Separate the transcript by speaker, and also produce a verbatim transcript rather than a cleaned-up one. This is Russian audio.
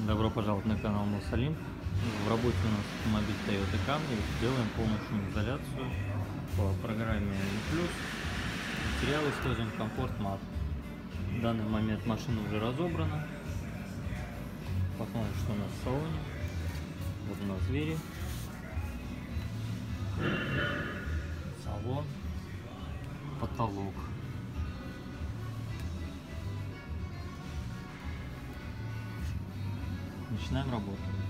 Speaker 1: Добро пожаловать на канал Мусалим. В работе у нас автомобиль Toyota Camry. Делаем полную шумоизоляцию по программе Плюс. Материалы используем Комфорт Мат. В данный момент машина уже разобрана. Посмотрим, что у нас в салоне. Вот у нас двери, салон, потолок. Начинаем работу.